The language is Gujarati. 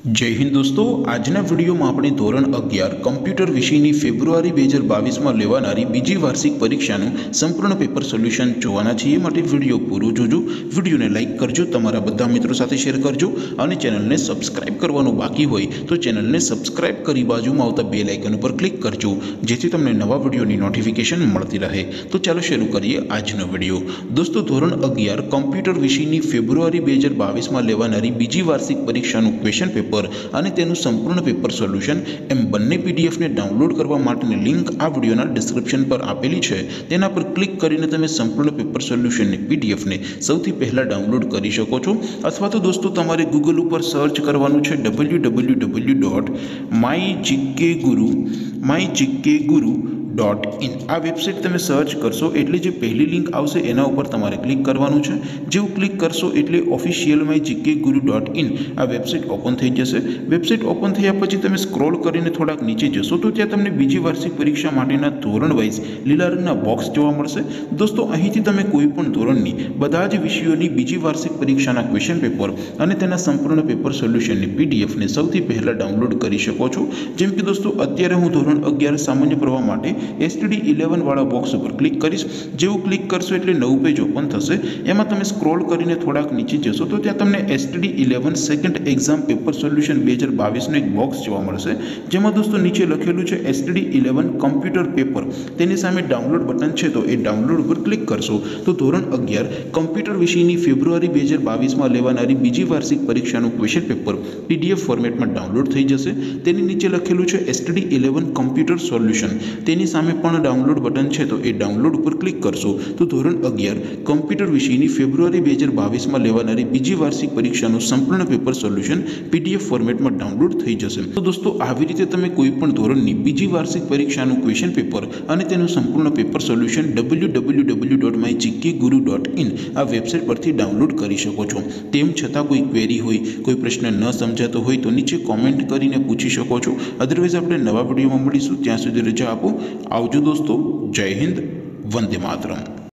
जय हिंद दोस्तों, આજના વિડીયોમાં આપણે ધોરણ 11 કમ્પ્યુટર વિષયની ફેબ્રુઆરી 2022માં લેવાનારી બીજી વાર્ષિક પરીક્ષાનું સંપૂર્ણ પેપર સોલ્યુશન જોવાના છીએ। માટે વિડીયો પૂરો જોજો, વિડીયોને લાઇક કરજો, તમારા બધા મિત્રો સાથે શેર કરજો અને ચેનલને સબસ્ક્રાઇબ કરવાનું બાકી હોય તો ચેનલને સબસ્ક્રાઇબ કરી બાજુમાં આવતા બેલ આઇકન ઉપર ક્લિક કરજો, જેથી તમને નવા વિડીયોની નોટિફિકેશન મળતી રહે। તો ચાલો શરૂ કરીએ આજનો વિડીયો। દોસ્તો, ધોરણ 11 કમ્પ્યુટર વિષયની ફેબ્રુઆરી 2022માં લેવાનારી બીજી વાર્ષિક પરીક્ષાનું ક્વેશ્ચન પેપર અને તેનું સંપૂર્ણ પેપર સોલ્યુશન એમ બંને પીડીએફને ડાઉનલોડ કરવા માટેની લિંક આ વિડીયોના ડિસ્ક્રિપ્શન પર આપેલી છે। તેના પર ક્લિક કરીને તમે સંપૂર્ણ પેપર સોલ્યુશનની પીડીએફને સૌથી પહેલાં ડાઉનલોડ કરી શકો છો, અથવા તો દોસ્તો તમારે ગૂગલ ઉપર સર્ચ કરવાનું છે www.mygkguru.in। આ વેબસાઇટ તમે સર્ચ કરશો એટલે જે પહેલી લિંક આવશે એના ઉપર તમારે ક્લિક કરવાનું છે। જેવું ક્લિક કરશો એટલે ઓફિશિયલ mygkguru.in આ વેબસાઇટ ઓપન થઈ જશે। વેબસાઇટ ઓપન થયા પછી તમે સ્ક્રોલ કરીને થોડાક નીચે જશો તો ત્યાં તમને બીજી વાર્ષિક પરીક્ષા માટેના ધોરણ વાઇઝ લીલા રંગના બોક્સ જોવા મળશે। દોસ્તો, અહીંથી તમે કોઈ પણ ધોરણની બધા જ વિષયોની બીજી વાર્ષિક પરીક્ષાના ક્વેશ્ચન પેપર અને તેના સંપૂર્ણ પેપર સોલ્યુશનની પીડીએફને સૌથી પહેલાં ડાઉનલોડ કરી શકો છો। જેમ કે દોસ્તો, અત્યારે હું ધોરણ 11 સામાન્ય પ્રવાહ માટે STD11 વાળા બોક્સ ઉપર ક્લિક કરીશ। જેવું ક્લિક કરશો એટલે નવું પેજ ઓપન થશે। એમાં તમે સ્ક્રોલ કરીને થોડાક નીચે જશો તો ત્યાં તમને STD11 second exam paper solution 2022નું એક બોક્સ જોવા મળશે, જેમાં દોસ્તો નીચે લખેલું છે STD11 કમ્પ્યુટર પેપર। તેની સામે ડાઉનલોડ બટન છે, તો એ ડાઉનલોડ ઉપર ક્લિક કરશો તો ધોરણ 11 કમ્પ્યુટર વિષયની ફેબ્રુઆરી 2022માં લેવાનારી બીજી વાર્ષિક પરીક્ષાનું ક્વેશ્ચન પેપર PDF ફોર્મેટમાં ડાઉનલોડ થઈ જશે। તેની નીચે લખેલું છે STD11 કમ્પ્યુટર સોલ્યુશન। તેની સામે પણ ડાઉનલોડ બટન છે, તો એ ડાઉનલોડ ઉપર ક્લિક કરશો તો ધોરણ 11 કમ્પ્યુટર વિષયની ફેબ્રુઆરી 2022માં લેવાનારી બીજી વાર્ષિક પરીક્ષાનું સંપૂર્ણ પેપર સોલ્યુશન PDF ફોર્મેટમાં ડાઉનલોડ થઈ જશે। તો દોસ્તો, આવી રીતે તમે કોઈ પણ ધોરણની બીજી વાર્ષિક પરીક્ષાનું ક્વેશ્ચન પેપર અને તેનું સંપૂર્ણ પેપર સોલ્યુશન www.mygkguru.in આ વેબસાઇટ પરથી ડાઉનલોડ કરી શકો છો। તેમ છતાં કોઈ ક્વેરી હોય, કોઈ પ્રશ્ન ન સમજાતો હોય તો નીચે કોમેન્ટ કરીને પૂછી શકો છો। અધરવાઇઝ આપણે નવા વિડીયોમાં મળીશું, ત્યાં સુધી રજા આપો। આવજો દોસ્તો, જય હિન્દ, વંદે માતરમ।